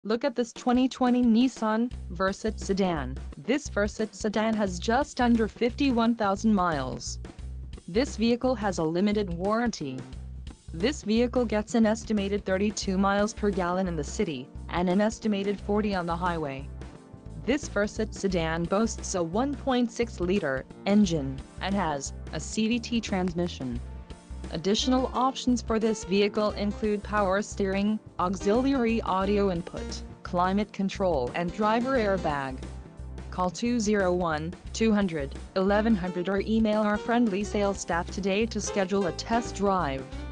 Look at this 2020 Nissan Versa sedan. This Versa sedan has just under 51,000 miles. This vehicle has a limited warranty. This vehicle gets an estimated 32 miles per gallon in the city, and an estimated 40 on the highway. This Versa sedan boasts a 1.6-liter engine, and has a CVT transmission. Additional options for this vehicle include power steering, auxiliary audio input, climate control and driver airbag. Call 201-200-1100 or email our friendly sales staff today to schedule a test drive.